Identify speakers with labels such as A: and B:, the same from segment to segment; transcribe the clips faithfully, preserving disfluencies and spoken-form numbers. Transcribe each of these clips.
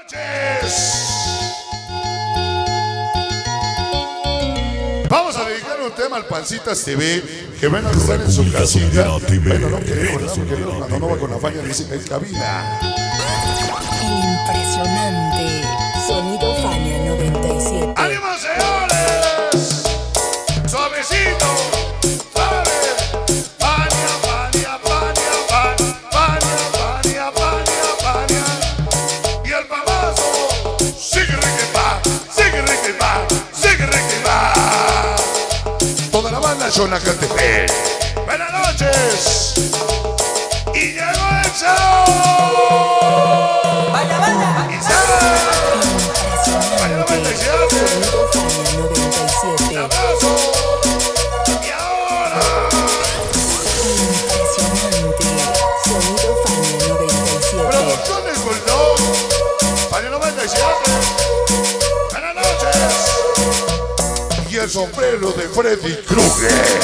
A: noches. Vamos a dedicar un tema al Pancitas T V, que van a estar en su casita. Bueno, no queremos, no queremos. Cuando no va con la falla dice que hay cabina.
B: El impresionante Sonido Fania noventa y siete.
A: ¡Ánimo, señores! ¡Suavecito! ¡Suave! Fania, Fania, Fania, Fania, Fania, Fania, Fania, Fania. Y el famoso sigue riquipá, sigue riquipá, sigue riquipá. Toda la banda Xonacatepec. Buenas noches. Y llegó el show.
B: ¡Vaya, vaya!
A: Y se Vaya noventa y siete.
B: Sonido Fania noventa y siete.
A: ¡Abrazo! Y ahora
B: Impresionante Sonido Fania noventa y siete.
A: Producciones Bulldog. Fania noventa y siete. Buenas noches. Y el sombrero de Freddy Krueger.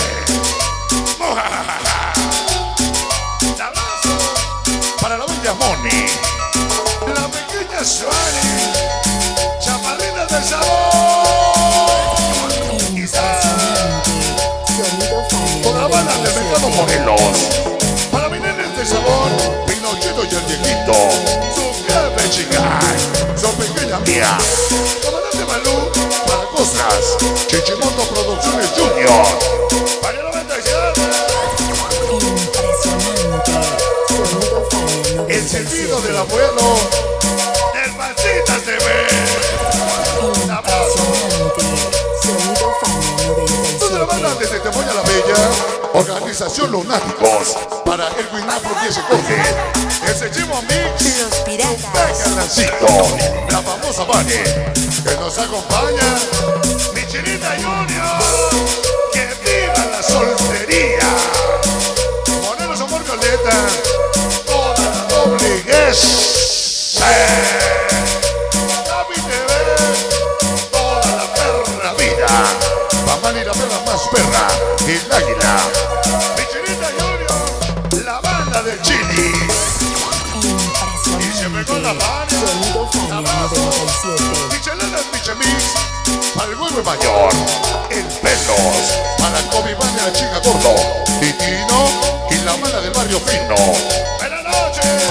A: Abrazo para la bella Moni, la pequeña Suárez, chaparrita del sabor. Y
B: Impresionante Sonido Fania
A: toda la banda
B: noventa y
A: del mercado
B: siete.
A: Morelos. Para mis nenes de sabor, Pinochito y el viejito, su jefe Chicay, su pequeña mía, comandante Malú, para cosas, Chichimoto Producciones Junior. Fania noventa y siete.
B: Impresionante Sonido Fania noventa y siete.
A: El silbido del abuelo, del Pancitas T V.
B: Impresionante Sonido Fania noventa y
A: Toda la banda
B: siete.
A: desde Temoya la Bella, Organización Lunáticos, para el Guinafro que se coge, ese Chimo Mix,
B: Los Piratas.
A: Bacalancito, la famosa Vane, que nos acompaña, mi Chinita Junior, que viva la soltería, Morelos Amor Violeta, toda la doble guess, Gaby T V, toda la perra vida, Mamani la perra más perra, y el águila, mi Chinita Junior, la banda de Chili. Y siempre con la
B: Impresionante
A: Fania,
B: Sonido Fania noventa y siete.
A: Micheladas Michelix, para el huevo mayor, el Pelos, para Kobe Banda, la chica gordo, Titino y la mala del barrio fino. Buenas noches.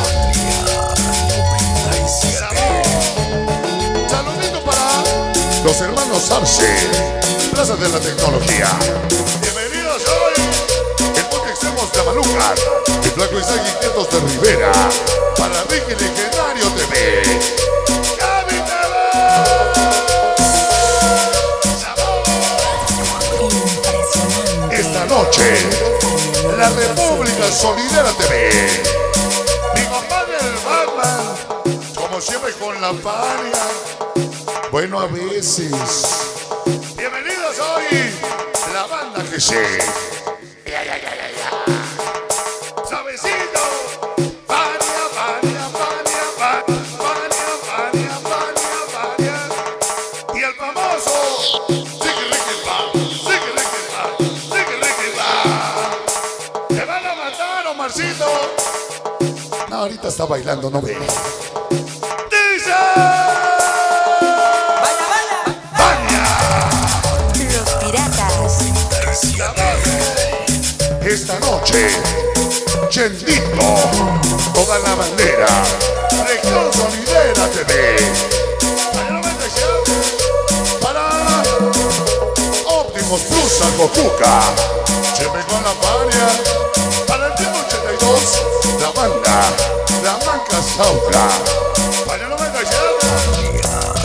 A: Sabor. Saludito para los hermanos Arce, Plaza de la Tecnología. Bienvenidos hoy, el Boque Extremos de Malucar, el Flaco Isaac y Quietos de Rivera, para Ricky Legendario T V. Gaby T V. Sabor.
B: Impresionante.
A: Esta noche, la República Solidera T V. Mi compadre el Batman, como siempre con la Fania. Bueno, a veces. Bienvenidos hoy, la banda que sé. Ya, ya, ya, ya, ya. Suavecito. Fania, Fania, Fania, Fania, Fania, Fania, Fania, Fania. Y el famoso Sigue Riquipá, Sigue Riquipá, Sigue Riquipá. ¿Te van a matar, Omarcito? No, ahorita está bailando, no ve. ¡Dice!
B: ¡Vaya, vaya!
A: ¡Fania!
B: Los Piratas.
A: Esta noche, Chendito, toda la bandera, Región Sonidera T V. Fania noventa y siete. Para Optimus Plus Acocuca, siempre con la Fania. Para el Team ochenta y dos, la banda, la Manca Sautra. Fania noventa y siete.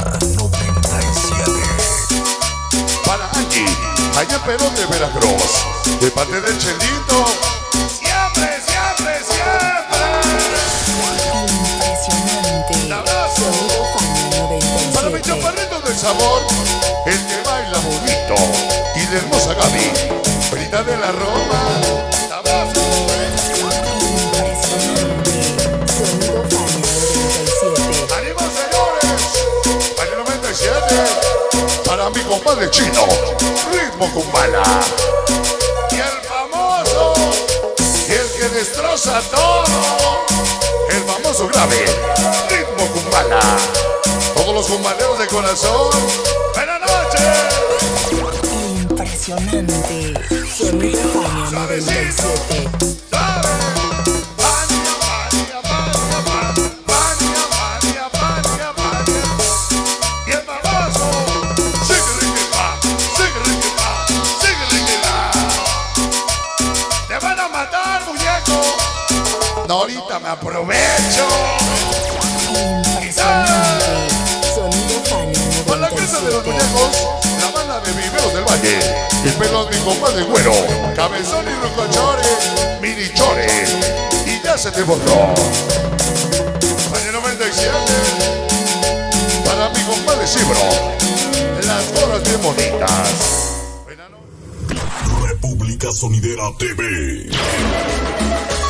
A: Para Angie, allá en Perón de Veracruz, de parte del Chendito. Siempre, siempre, siempre.
B: Impresionante
A: Abrazo.
B: Sonido Fania noventa y
A: Para mi
B: siete.
A: chaparrito del sabor, el que baila bonito, y la hermosa Gaby, Brita de la Roma. Abrazo.
B: Impresionante Sonido Fania noventa y siete.
A: ¡Ánimo, señores! Fania noventa y siete. Para mi compadre chino, Ritmo Kumbala. Y el famoso, el que destroza todo, el famoso grave, Ritmo Kumbala. los humaneros de corazón. Buenas noches.
B: Impresionante. Sonido Fania noventa y siete.
A: Ahorita me aprovecho.
B: Impresionante. Sonido Fania
A: Con la
B: noventa y
A: casa de los
B: siete.
A: muñecos, la banda de Viveros del Valle, y pelos mi compadre güero, cabezón y rocachore, mini chore, y ya se te borró. Valle noventa y siete, para mi compadre Cibro, las gorras bien bonitas.
C: República Sonidera T V.